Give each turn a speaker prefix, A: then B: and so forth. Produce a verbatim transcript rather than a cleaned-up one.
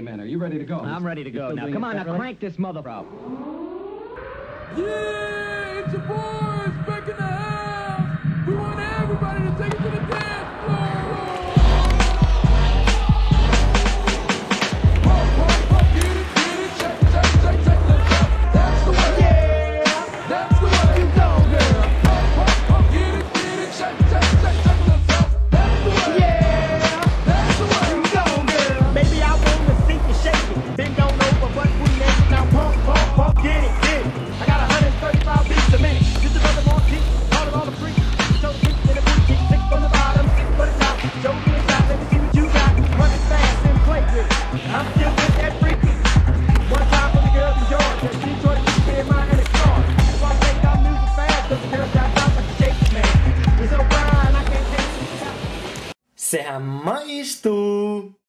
A: Man, are you ready to go?
B: I'm ready to go. Now, come on, now crank this mother up.
C: Yeah, it's your boys back in the house. We want everybody to take it to the dance floor. Pump, pump, pump, get it, get it, check, check, check, check the top. That's the way. Yeah, that's the way you go, girl. Pump, pump, pump, get it, get it, check, check, check, check the top. That's the way. Yeah, that's the way you go, girl.
D: Baby, I wanna see you shake it. Bend on over, but we ain't now. Pump, pump, pump, get it, get it. I got one hundred thirty-five beats a minute. Get the brother more deep, call it all the freak. Show the freak in the booty, six on the bottom, six for the top. Show me the top, let me see what you got. Run it fast and play with it. I'm still with that freaky. One time for the girls in Georgia. Detroit, keep me in mind in the car. That's why I take our music fast, cause the girls got top like a shaky man. It's so fine, I can't take it.
E: Sehän maistuu!